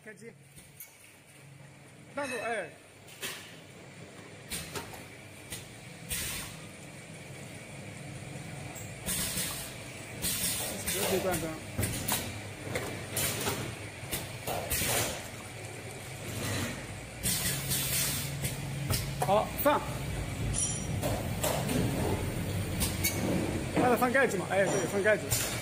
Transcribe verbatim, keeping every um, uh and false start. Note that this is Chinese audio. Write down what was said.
开机，挡住，哎。绝对断灯。好，放。它在放盖子嘛？哎，对，放盖子。